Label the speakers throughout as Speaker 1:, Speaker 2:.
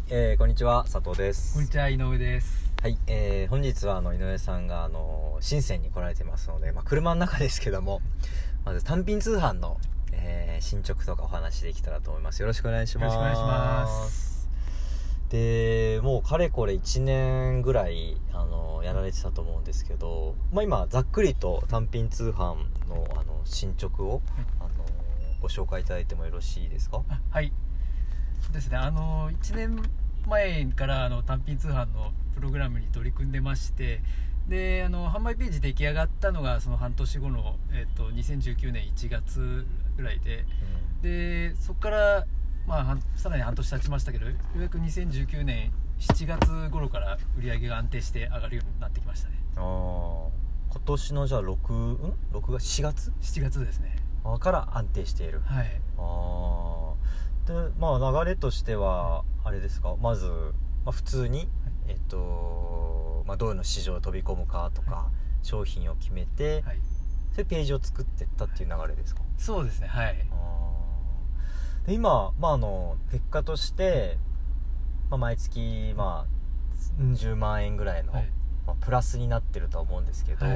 Speaker 1: こんにちは、佐藤です。
Speaker 2: こんにちは、井上です。
Speaker 1: はい、本日は井上さんが深センに来られてますので、車の中ですけども、まず単品通販の、進捗とかお話できたらと思います。よろしくお願いします。
Speaker 2: よろしくお願いします。
Speaker 1: で、もうかれこれ1年ぐらいやられてたと思うんですけど、今ざっくりと単品通販の進捗を、ご紹介いただいてもよろしいですか？
Speaker 2: はいですね、1年前から単品通販のプログラムに取り組んでまして、で販売ページ出来上がったのがその半年後の、2019年1月ぐらいで、でそこから、さらに半年経ちましたけど、ようやく2019年7月頃から売り上げが安定して上がるようになってきましたね。
Speaker 1: 今年のじゃあ4月
Speaker 2: ですね
Speaker 1: から安定している。
Speaker 2: はい。
Speaker 1: で流れとしてはあれですか、まず、普通に、どういうの市場に飛び込むかとか、商品を決めて、そういうページを作っていったっていう流れですか？
Speaker 2: そうですね、はい。
Speaker 1: で今、結果として、毎月、10万円ぐらいの、プラスになってるとは思うんですけど、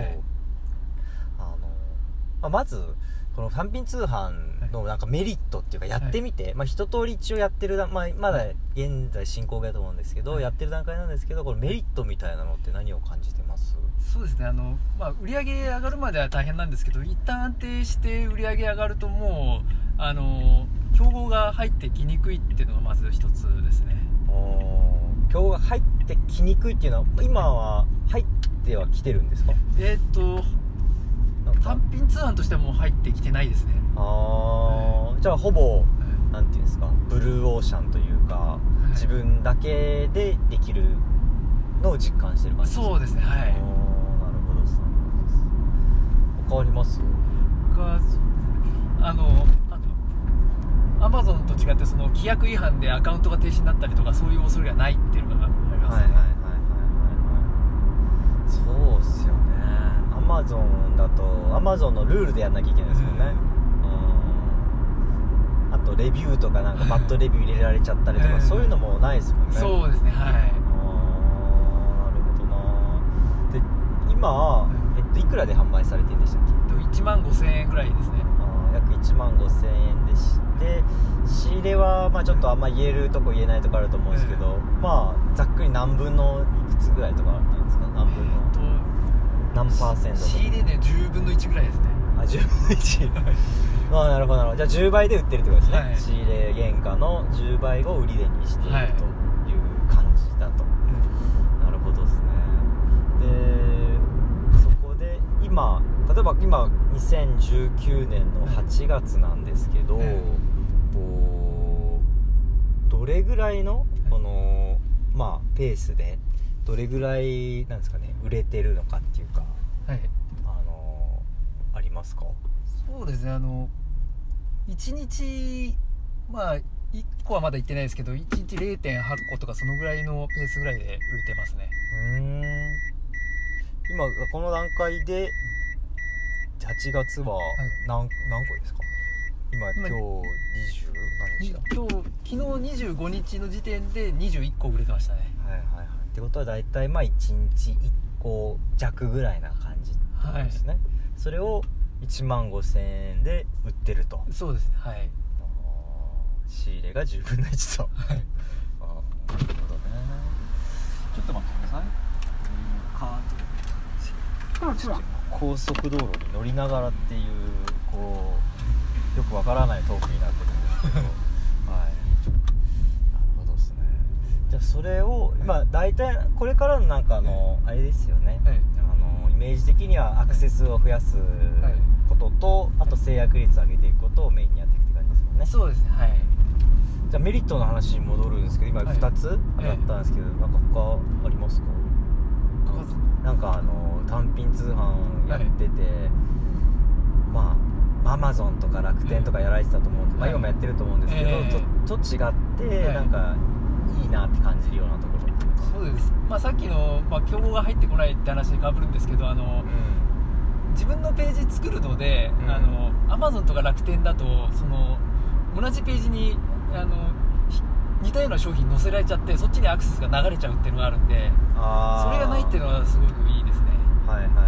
Speaker 1: まずこの単品通販のなんかメリットっていうか、やってみて、一通り一応やってるまだ現在進行形だと思うんですけど、やってる段階なんですけど、このメリットみたいなのって何を感じてます？
Speaker 2: そうですね、売り上げ上がるまでは大変なんですけど、一旦安定して売り上げ上がると、もう競合が入ってきにくいっていうのがまず一つですね。
Speaker 1: 競合が入ってきにくいっていうのは今は入ってはきてるんですか？
Speaker 2: 単品通販としてはもう入ってきてないですね。
Speaker 1: じゃあほぼ、なんていうんですか、ブルーオーシャンというか、自分だけでできるのを実感してる感じですか？
Speaker 2: そうですね、はい。
Speaker 1: なるほどです。他あります？
Speaker 2: アマゾンと違ってその規約違反でアカウントが停止になったりとか、そういう恐れがないっていうのがありますね。
Speaker 1: そうっすよね。アマゾンだとアマゾンのルールでやんなきゃいけないですもんね。あとレビューとかなんかバッドレビュー入れられちゃったりとか、そういうのもないですもんね。
Speaker 2: そうですね、はい。
Speaker 1: なるほどな。で今、いくらで販売されてるんでしたっけ
Speaker 2: ？1万5000円ぐらいですね。
Speaker 1: 約1万5000円でして、仕入れはちょっとあんま言えるとこ言えないとこあると思うんですけど、ざっくり何分のいくつぐらいとかなんですか？何分の何パーセント？
Speaker 2: 仕入れね、10分の1ぐらいですね。
Speaker 1: 10分の1 なるほど。じゃあ10倍で売ってるってことですね。仕入れ原価の10倍を売り値にしているという感じだと。なるほどですね。でそこで今、例えば今2019年の8月なんですけど、どれぐらいのこのペースでどれぐらいなんですかね、売れてるのかっていうか、ありますか？
Speaker 2: そうですね、1日1個はまだいってないですけど、1日 0.8 個とかそのぐらいのペースぐらいで売れてますね。
Speaker 1: 今この段階で8月は何個ですか？今日20何日だ？
Speaker 2: 昨日25日の時点で21個売れてましたね。
Speaker 1: ってことはだいたい1日1個弱ぐらいな感じってですね。それを1万5000円で売ってると。
Speaker 2: そうですね、はい。
Speaker 1: 仕入れが10分の1と。なるほどね。ちょっと待ってください。高速道路に乗りながらっていう、よくわからないトークになってるんですけどなるほどですね。じゃあそれを大体これからのなんかあれですよね、イメージ的にはアクセスを増やすことと、あと制約率を上げていくことをメインにやっていくって感じですもんね。
Speaker 2: そうですね、はい。
Speaker 1: じゃあメリットの話に戻るんですけど、今2つ当たったんですけど、なんか他ありますか？なんか単品通販やってて、アマゾンとか楽天とかやられてたと思うんで、今もやってると思うんですけど、ちょっと違って、なんかいいなって感じるようなところっていうか。
Speaker 2: そうです、さっきの、競合が入ってこないって話にかぶるんですけど、自分のページ作るので、Amazon とか楽天だとその同じページに2、 似たような商品載せられちゃってそっちにアクセスが流れちゃうっていうのがあるんで、それがないっていうのはすごくいいですね。
Speaker 1: はいはいはい。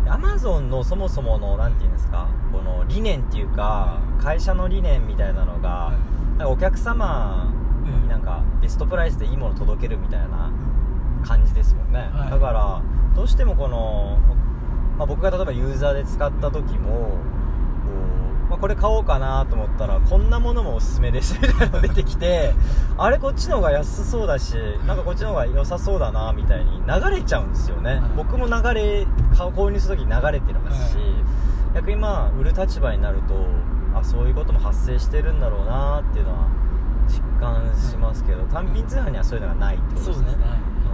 Speaker 1: アマゾンのそもそものなんていうんですか、この理念っていうか、会社の理念みたいなのが、なんかお客様になんかベストプライスでいいものを届けるみたいな感じですもんね、だからどうしてもこの、僕が例えばユーザーで使った時もこれ買おうかなと思ったらこんなものもおすすめですみたいなの出てきてあれこっちの方が安そうだしなんかこっちの方が良さそうだなみたいに流れちゃうんですよね、僕も購入する時に流れてますし、逆に売る立場になるとそういうことも発生してるんだろうなっていうのは実感しますけど、単品通販にはそういうのがないってことですね。
Speaker 2: そうですね。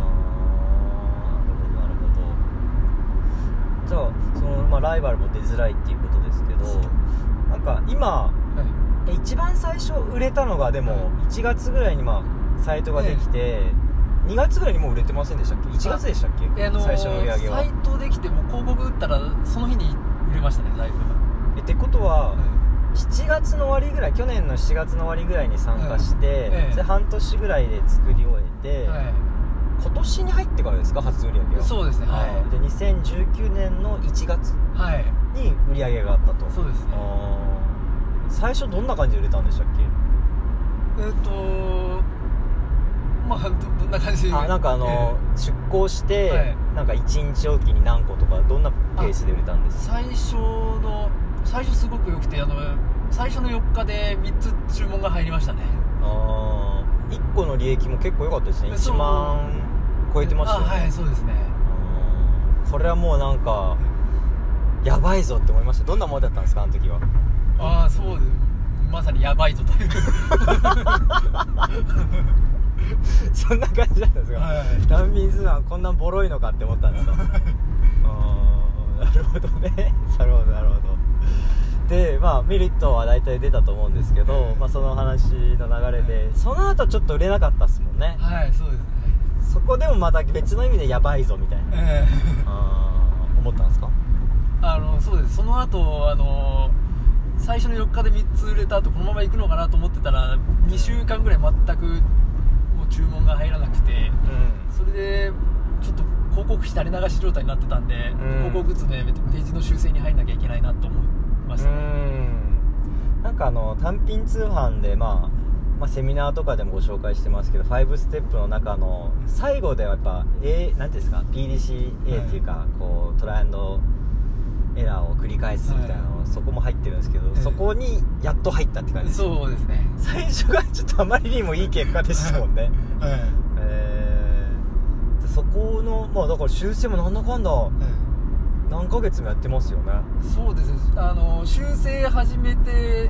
Speaker 1: なるほど。じゃあその、ライバルも出づらいっていうことですけど、なんか今、一番最初売れたのがでも1月ぐらいにサイトができて、2月ぐらいにもう売れてませんでしたっけ？ 1 月でしたっけ？最初の売り上げは。
Speaker 2: サイトできても広告打ったらその日に売れましたね、だいぶ。
Speaker 1: ってことは、7月の終わりぐらい、去年の7月の終わりぐらいに参加して、それ半年ぐらいで作り終えて、今年に入ってからですか、初売り上げは。
Speaker 2: そうですね、
Speaker 1: で2019年の1月に売り上げがあったと。
Speaker 2: そうですね。
Speaker 1: 最初どんな感じで売れたんでしたっけ？
Speaker 2: どんな感じで
Speaker 1: なんか出向して、なんか1日おきに何個とかどんなペースで売れたんですか？
Speaker 2: 最初すごく良くて、最初の4日で3つ注文が入りましたね。
Speaker 1: 1個の利益も結構良かったですね。1万超えてましたよね。
Speaker 2: はい、そうですね。
Speaker 1: これはもうなんかやばいぞって思いました。どんなものだったんですか、あの時は。
Speaker 2: そうです。まさにやばいぞという
Speaker 1: そんな感じだったんですか。単品通販こんなボロいのかって思ったんですか。なるほどね。なるほど。でメリットは大体出たと思うんですけど、その話の流れで、その後ちょっと売れなかったですもんね。
Speaker 2: そうですね。
Speaker 1: そこでもまた別の意味でやばいぞみたいな、思ったんですか？
Speaker 2: そうです。その後最初の4日で3つ売れた後このまま行くのかなと思ってたら2週間ぐらい全くもう注文が入らなくて、それでちょっと広告費垂れ流し状態になってたんで、広告打つのやめてページの修正に入んなきゃいけないなと思いましたね。
Speaker 1: なんか単品通販でセミナーとかでもご紹介してますけど、5ステップの中の最後ではやっぱなんていうんですか、 PDCA っていうか、こうトライアンドエラーを繰り返すみたいなの、そこも入ってるんですけど、そこにやっと入ったって感じです。
Speaker 2: そうですね。
Speaker 1: 最初がちょっとあまりにもいい結果でしたもんね。そこのだから修正もなんだかんだ、何ヶ月もやってますよね。
Speaker 2: そうです。修正始めて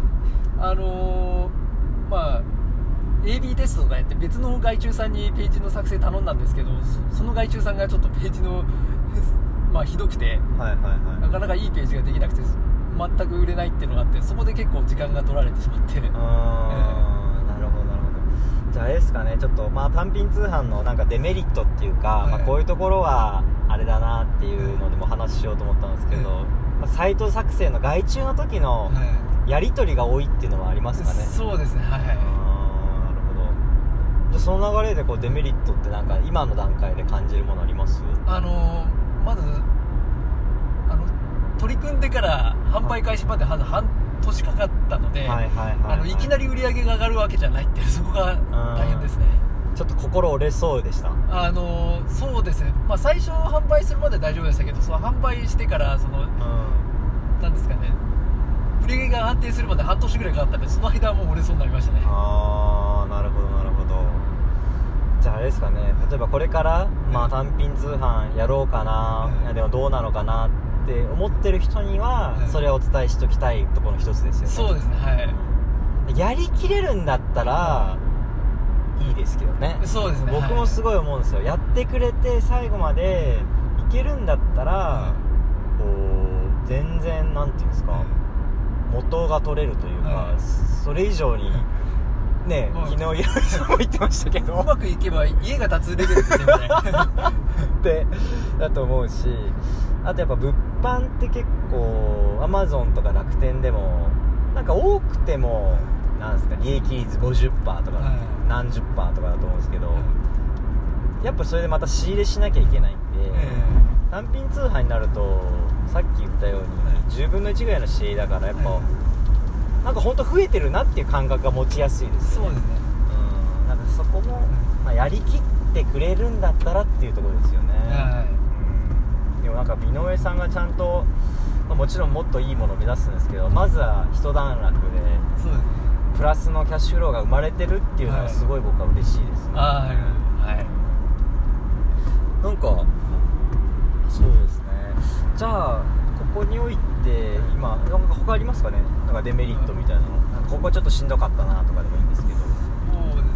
Speaker 2: AB テストとかやって別の外注さんにページの作成頼んだんですけど、その外注さんがちょっとページのひどくて、なかなかいいページができなくて全く売れないっていうのがあって、そこで結構時間が取られてしまって。なるほど。
Speaker 1: じゃああれですかね、ちょっと単品通販のなんかデメリットっていうか、こういうところはあれだなっていうのでも話しようと思ったんですけど、サイト作成の外注の時のやり取りが多いっていうのはありますかね。
Speaker 2: そうですね。なるほ
Speaker 1: ど。その流れでデメリットってなんか今の段階で感じるものあります？
Speaker 2: まず取り組んでから販売開始まで半年かかったので、いきなり売り上げが上がるわけじゃないっていう、そこが大変ですね。
Speaker 1: ちょっと心折れそうでした？
Speaker 2: そうですね。最初販売するまで大丈夫でしたけど、その販売してからなんですかね、売り上げが安定するまで半年ぐらいかかったんで、その間はもう折れそうになりましたね。
Speaker 1: なるほど。じゃああれですかね、例えばこれから単品通販やろうかな、でもどうなのかなって思ってる人には、それをお伝えしときたいところの一つですよね。
Speaker 2: そうですね。
Speaker 1: やりきれるんだったらいいですけどね。
Speaker 2: そうですね。
Speaker 1: 僕もすごい思うんですよ。やってくれて最後までいけるんだったら、全然なんていうんですか、元が取れるというか、それ以上にね、昨日いろいろ言ってましたけど、
Speaker 2: うまくいけば家が建つレベルですよね
Speaker 1: ってだと思うし、あとやっぱ物販って結構 Amazon とか楽天でもなんか多くてもなんですか利益率 50% とか、何十パーとかだと思うんですけど、やっぱそれでまた仕入れしなきゃいけないんで、単品通販になるとさっき言ったように10分の1ぐらいの仕入れだからやっぱ、なんか本当増えてるなっていう感覚が持ちやすいですよね。
Speaker 2: そうですね。
Speaker 1: なんかそこも、やりきってくれるんだったらっていうところですよね。でもなんか井上さんがちゃんと、もちろんもっといいものを目指すんですけど、まずは一段落で
Speaker 2: そうですね。
Speaker 1: プラスのキャッシュフローが生まれてるっていうのはすごい僕は嬉しいですね。なんかそうですね。じゃあここにおいて今なんか他ありますかね。なんかデメリットみたいなの、なんかここちょっとしんどかったなとかでもいいんですけど。
Speaker 2: そうです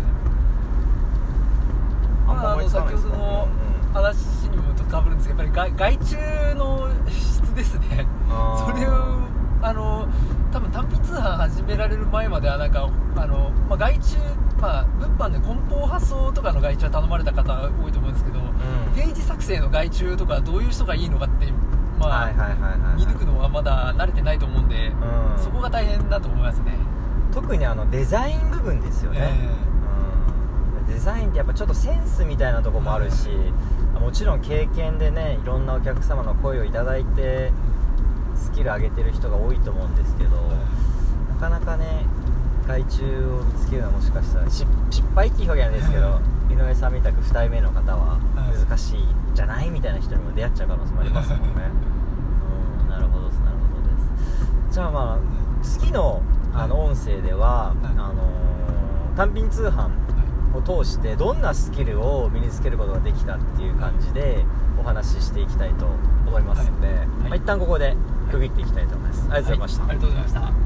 Speaker 2: ね。先ほどの話にもちょっと被るんですけど、やっぱり外注の質ですね。それを多分単品通販始められる前まではなんか外注、物販で梱包発送とかの外注は頼まれた方多いと思うんですけど、ページ作成の外注とかどういう人がいいのかって見抜くのはまだ慣れてないと思うんで、そこが大変だと思いますね。
Speaker 1: 特にデザイン部分ですよね。デザインってやっぱちょっとセンスみたいなところもあるし、もちろん経験でねいろんなお客様の声をいただいてスキル上げてる人が多いと思うんですけど、なかなかね外注を見つけるのはもしかしたら失敗っていう表現ですけど、井上さんみたく2人目の方は難しいんじゃないみたいな人にも出会っちゃう可能性もありますもんね。なるほどです。じゃあ次の音声では単品通販を通してどんなスキルを身につけることができたっていう感じでお話ししていきたいと思いますので、一旦ここで区切っていきたいと思います。ありがとうございました。
Speaker 2: ありがとうございました。